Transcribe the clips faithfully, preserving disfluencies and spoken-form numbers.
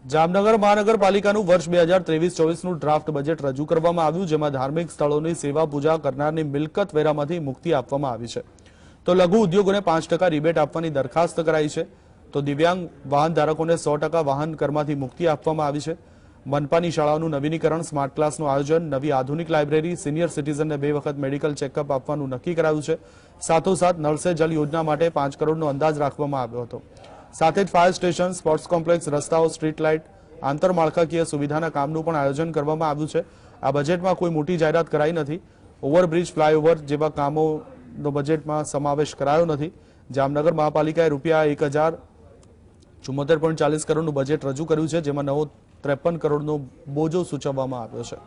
જામનગર મહાનગરપાલિકાનું વર્ષ બે હજાર ત્રેવીસ ચોવીસનું ડ્રાફ્ટ બજેટ રજૂ કરવામાં આવ્યું, જેમાં ધાર્મિક સ્થળોની સેવા પૂજા કરનારની મિલકત વેરામાંથી મુક્તિ આપવામાં આવી છે. તો લઘુ ઉદ્યોગોને પાંચ ટકા રિબેટ આપવાની દરખાસ્ત કરાઈ છે. તો દિવ્યાંગ વાહન ધારકોને સો ટકા વાહન કરમાંથી મુક્તિ આપવામાં આવી છે. મનપાની શાળાઓનું નવીનીકરણ, સ્માર્ટ ક્લાસનું આયોજન, નવી આધુનિક લાઇબ્રેરી, સિનિયર સિટીઝનને બે વખત મેડિકલ ચેકઅપ આપવાનું નક્કી કરાયું છે. સાથોસાથ નળ સે જલ યોજના માટે પાંચ કરોડનો અંદાજ રાખવામાં આવ્યો હતો. સાથે જ ફાયર સ્ટેશન, સ્પોર્ટ્સ કોમ્પ્લેક્સ, રસ્તાઓ, સ્ટ્રીટ લાઇટ, આંતરમાળખાકીય સુવિધાના કામનું પણ આયોજન કરવામાં આવ્યું છે. આ બજેટમાં કોઈ મોટી જાહેરાત કરાઈ નથી. ઓવરબ્રિજ, ફ્લાયઓવર જેવા કામોનો બજેટમાં સમાવેશ કરાયો નથી. જામનગર મહાપાલિકાએ રૂપિયા એક હજાર ચુમ્મોતેર પોઈન્ટ ચાલીસ કરોડનું બજેટ રજૂ કર્યું છે, જેમાં નવો ત્રેપન કરોડનો બોજો સૂચવવામાં આવ્યો છે.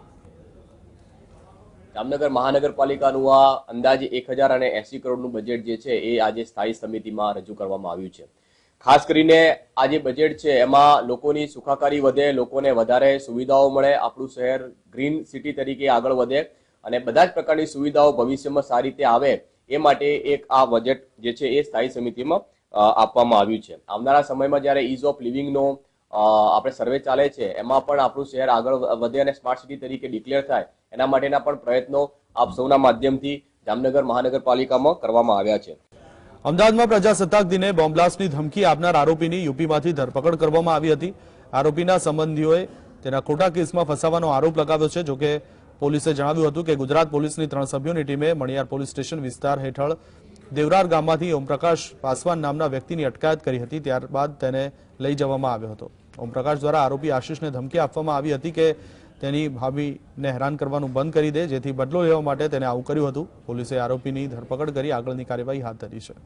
જામનગર મહાનગરપાલિકાનું આ અંદાજે એક હજાર અને એસી કરોડનું બજેટ જે છે એ આજે સ્થાયી સમિતિમાં રજૂ કરવામાં આવ્યું છે. ખાસ કરીને આ જે બજેટ છે એમાં લોકોની સુખાકારી વધે, લોકોને વધારે સુવિધાઓ મળે, આપણું શહેર ગ્રીન સિટી તરીકે આગળ વધે અને બધા જ પ્રકારની સુવિધાઓ ભવિષ્યમાં સારી રીતે આવે એ માટે એક આ બજેટ જે છે એ સ્થાયી સમિતિમાં આપવામાં આવ્યું છે. આવનારા સમયમાં જ્યારે ઇઝ ઓફ લિવિંગનો આપણે સર્વે ચાલે છે એમાં પણ આપણું શહેર આગળ વધે અને સ્માર્ટ સિટી તરીકે ડિક્લેર થાય એના માટેના પણ પ્રયત્નો આપ સૌના માધ્યમથી જામનગર મહાનગરપાલિકામાં કરવામાં આવ્યા છે. અમદાવાદમાં પ્રજાસત્તાક દિને બોમ્બ બ્લાસ્ટની ધમકી આપનાર આરોપીની યુપીમાંથી ધરપકડ કરવામાં આવી હતી. આરોપીના સંબંધીઓએ તેના ખોટા કેસમાં ફસાવાનો આરોપ લગાવ્યો છે. જોકે પોલીસે જણાવ્યું હતું કે ગુજરાત પોલીસની ત્રણ સભ્યોની ટીમે મણિયાર પોલીસ સ્ટેશન વિસ્તાર હેઠળ દેવરાર ગામમાંથી ઓમપ્રકાશ પાસવાન નામના વ્યક્તિની અટકાયત કરી હતી. ત્યારબાદ તેને લઈ જવામાં આવ્યો હતો. ઓમપ્રકાશ દ્વારા આરોપી આશિષને ધમકી આપવામાં આવી હતી કે તેની ભાભીને હેરાન કરવાનું બંધ કરી દે, જેથી બદલો લેવા માટે તેને આવું કર્યું હતું. પોલીસે આરોપીની ધરપકડ કરી આગળની કાર્યવાહી હાથ ધરી છે.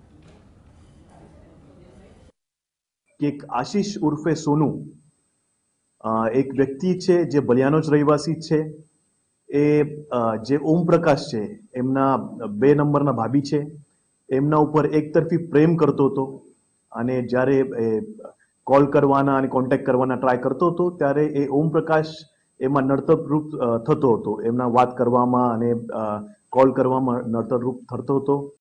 એક આશિષ ઉર્ફે સોનુ એક વ્યક્તિ છે જે બલિયાનો જ રહેવાસી છે. એ જે ઓમપ્રકાશ છે એમના બે નંબરના ભાભી છે. એમના ઉપર એકતરફી પ્રેમ કરતો હતો અને જ્યારે એ કોલ કરવાના અને કોન્ટેક્ટ કરવાના ટ્રાય કરતો હતો ત્યારે એ ઓમપ્રકાશ એમાં નડતરરૂપ થતો હતો. એમના વાત કરવામાં અને કોલ કરવામાં નડતરરૂપ થતો હતો.